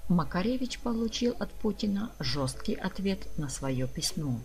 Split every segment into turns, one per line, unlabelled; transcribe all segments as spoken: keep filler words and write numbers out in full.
Макаревич получил от Путина жесткий ответ на свое письмо.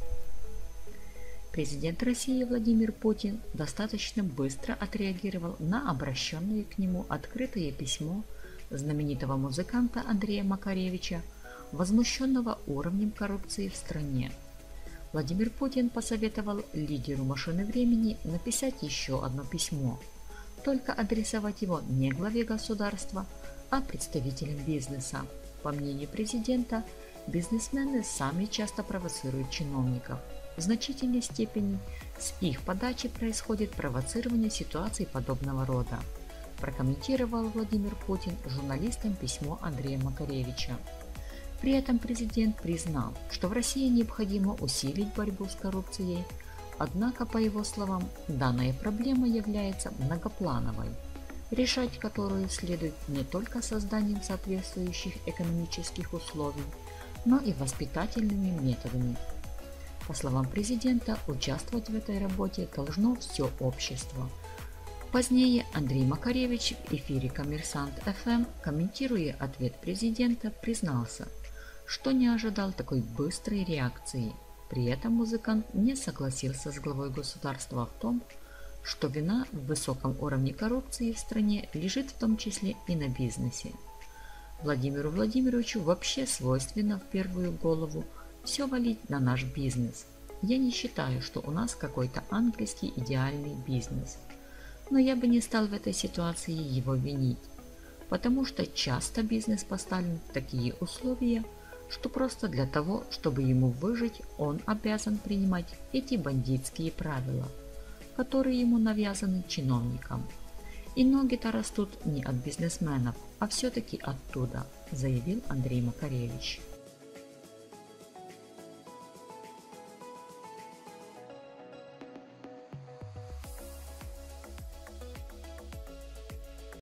Президент России Владимир Путин достаточно быстро отреагировал на обращенное к нему открытое письмо знаменитого музыканта Андрея Макаревича, возмущенного уровнем коррупции в стране. Владимир Путин посоветовал лидеру машины времени написать еще одно письмо, только адресовать его не главе государства, а представителям бизнеса. По мнению президента, бизнесмены сами часто провоцируют чиновников. В значительной степени с их подачи происходит провоцирование ситуаций подобного рода, прокомментировал Владимир Путин журналистам письмо Андрея Макаревича. При этом президент признал, что в России необходимо усилить борьбу с коррупцией, однако, по его словам, данная проблема является многоплановой, решать которую следует не только созданием соответствующих экономических условий, но и воспитательными методами. По словам президента, участвовать в этой работе должно все общество. Позднее Андрей Макаревич в эфире «Коммерсант эф эм», комментируя ответ президента, признался, что не ожидал такой быстрой реакции. При этом музыкант не согласился с главой государства в том, что вина в высоком уровне коррупции в стране лежит в том числе и на бизнесе. Владимиру Владимировичу вообще свойственно в первую голову все валить на наш бизнес. Я не считаю, что у нас какой-то ангельский идеальный бизнес. Но я бы не стал в этой ситуации его винить, потому что часто бизнес поставлен в такие условия, что просто для того, чтобы ему выжить, он обязан принимать эти бандитские правила, которые ему навязаны чиновникам. И ноги-то растут не от бизнесменов, а все-таки оттуда, заявил Андрей Макаревич.